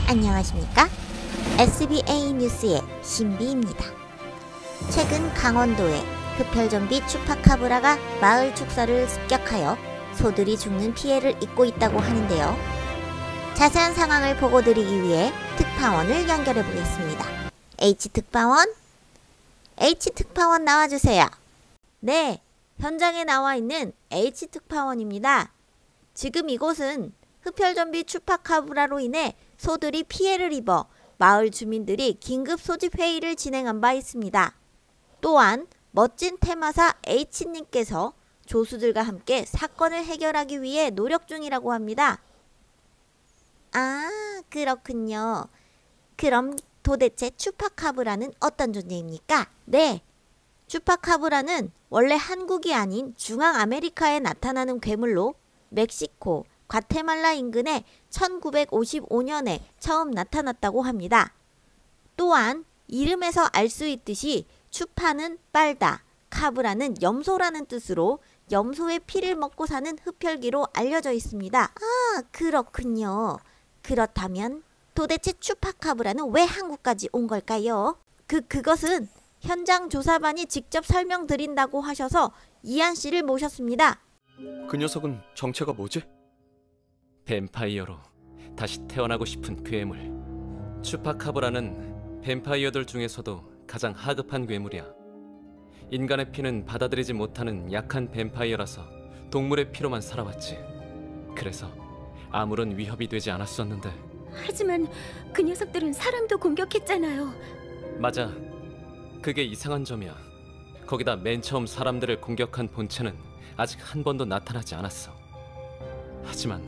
안녕하십니까? SBA 뉴스의 신비입니다. 최근 강원도에 흡혈좀비 추파카브라가 마을 축사를 습격하여 소들이 죽는 피해를 입고 있다고 하는데요. 자세한 상황을 보고 드리기 위해 특파원을 연결해 보겠습니다. H특파원? H특파원 나와주세요. 네, 현장에 나와 있는 H특파원입니다. 지금 이곳은 흡혈좀비 추파카브라로 인해 소들이 피해를 입어 마을 주민들이 긴급 소집 회의를 진행한 바 있습니다. 또한 멋진 테마사 H님께서 조수들과 함께 사건을 해결하기 위해 노력 중이라고 합니다. 아, 그렇군요. 그럼 도대체 추파카브라는 어떤 존재입니까? 네, 추파카브라는 원래 한국이 아닌 중앙아메리카에 나타나는 괴물로 멕시코, 과테말라 인근에 1955년에 처음 나타났다고 합니다. 또한 이름에서 알 수 있듯이 추파는 빨다, 카브라는 염소라는 뜻으로 염소의 피를 먹고 사는 흡혈귀로 알려져 있습니다. 아, 그렇군요. 그렇다면 도대체 추파카브라는 왜 한국까지 온 걸까요? 그것은 현장 조사반이 직접 설명드린다고 하셔서 이한 씨를 모셨습니다. 그 녀석은 정체가 뭐지? 뱀파이어로 다시 태어나고 싶은 괴물. 추파카브라는 뱀파이어들 중에서도 가장 하급한 괴물이야. 인간의 피는 받아들이지 못하는 약한 뱀파이어라서 동물의 피로만 살아왔지. 그래서 아무런 위협이 되지 않았었는데. 하지만 그 녀석들은 사람도 공격했잖아요. 맞아. 그게 이상한 점이야. 거기다 맨 처음 사람들을 공격한 본체는 아직 한 번도 나타나지 않았어. 하지만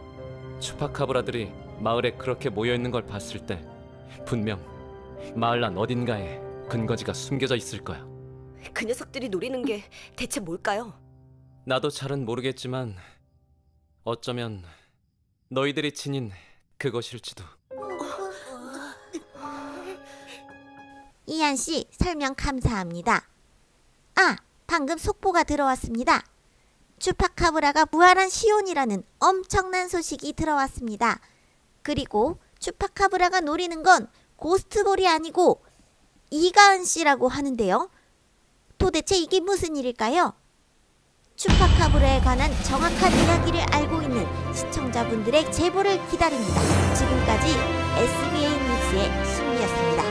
추파카브라들이 마을에 그렇게 모여있는 걸 봤을 때 분명 마을 안 어딘가에 근거지가 숨겨져 있을 거야. 그 녀석들이 노리는 게 대체 뭘까요? 나도 잘은 모르겠지만 어쩌면 너희들이 지닌 그것일지도. 이한 씨 설명 감사합니다. 아, 방금 속보가 들어왔습니다. 추파카브라가 부활한 시온이라는 엄청난 소식이 들어왔습니다. 그리고 추파카브라가 노리는 건 고스트볼이 아니고 이가은 씨라고 하는데요. 도대체 이게 무슨 일일까요? 추파카브라에 관한 정확한 이야기를 알고 있는 시청자분들의 제보를 기다립니다. 지금까지 SBA 뉴스의 신비였습니다.